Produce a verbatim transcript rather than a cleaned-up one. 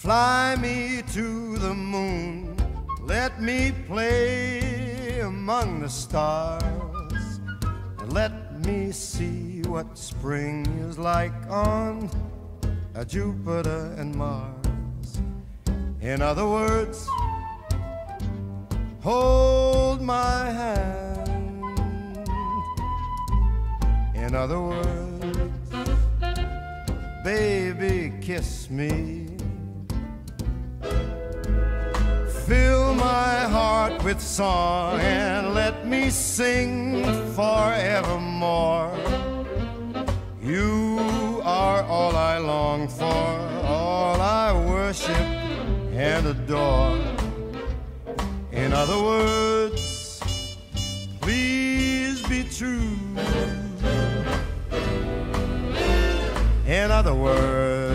Fly me to the moon, let me play among the stars, and let me see what spring is like on a Jupiter and Mars. In other words, hold my hand. In other words, baby, kiss me. Fill my heart with song and let me sing forevermore. You are all I long for, all I worship and adore. In other words, please be true. In other words,